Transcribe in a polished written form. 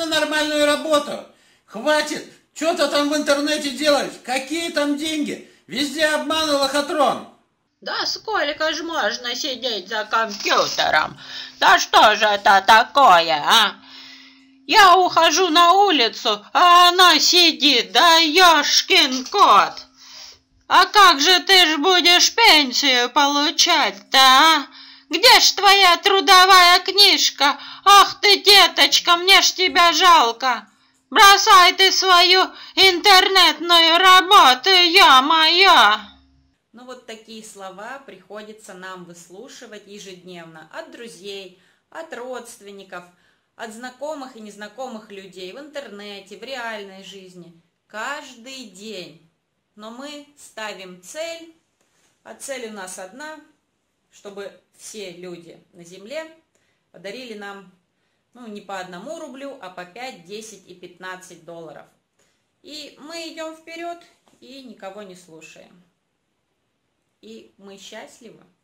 на нормальную работу. Хватит. Что-то там в интернете делать. Какие там деньги? Везде обман и лохотрон. Да сколько ж можно сидеть за компьютером? Да что же это такое, а? Я ухожу на улицу, а она сидит, да ёшкин кот. А как же ты ж будешь пенсию получать-то, а? Где ж твоя трудовая книжка? Ах ты, деточка, мне ж тебя жалко. Бросай ты свою интернетную работу, ё-моё. Ну вот такие слова приходится нам выслушивать ежедневно от друзей, от родственников, от знакомых и незнакомых людей в интернете, в реальной жизни. Каждый день. Но мы ставим цель, а цель у нас одна, чтобы все люди на земле подарили нам, не по 1 рублю, а по 5, 10 и 15 долларов. И мы идем вперед и никого не слушаем. И мы счастливы.